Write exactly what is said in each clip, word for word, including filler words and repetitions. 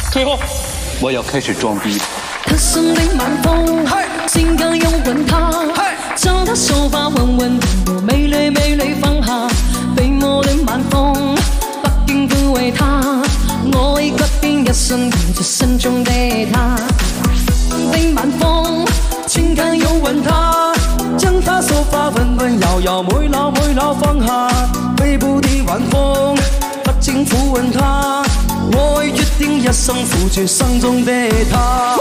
退后，我要开始装逼了。 特深的晚风，性格有吻他，将他手法稳稳地我美丽美丽放下，被我的晚风不經撫慰他，我已決定一生陪着心中的他。的晚風，情感有吻他，將他手法温温柔柔每縷每縷放下，背部的晚風不經撫吻他，我已決定一生扶住心中的他。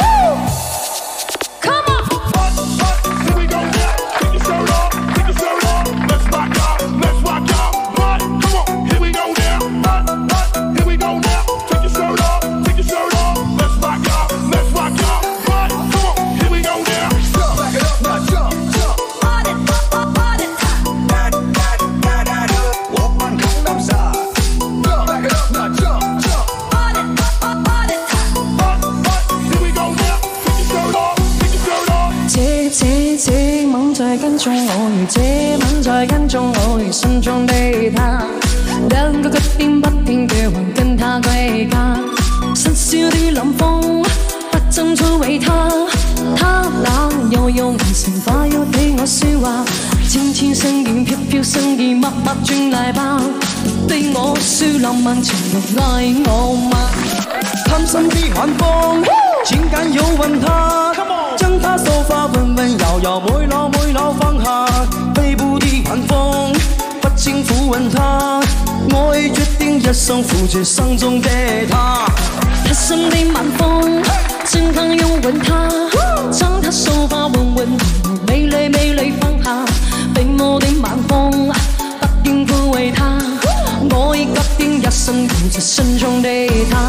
這吻在跟蹤我，如這吻在跟蹤我，如心中的他。兩個腳點不停地還跟他歸家，深宵的冷風不爭取為他，他冷又用眼神快要對我說話，輕輕聲音飄飄聲音默默轉來吧，對我說浪漫情人愛我嗎？貪心的晚風，情感有吻他。將他手法温温柔柔每縷每縷放下，背部的晚風不經撫吻他，我已決定一生扶住心中的他。特深的晚風，情感有吻他，將他手法温温柔柔美麗美麗放下，被我的晚風不經撫慰他，我已決定一生扶住心中的他。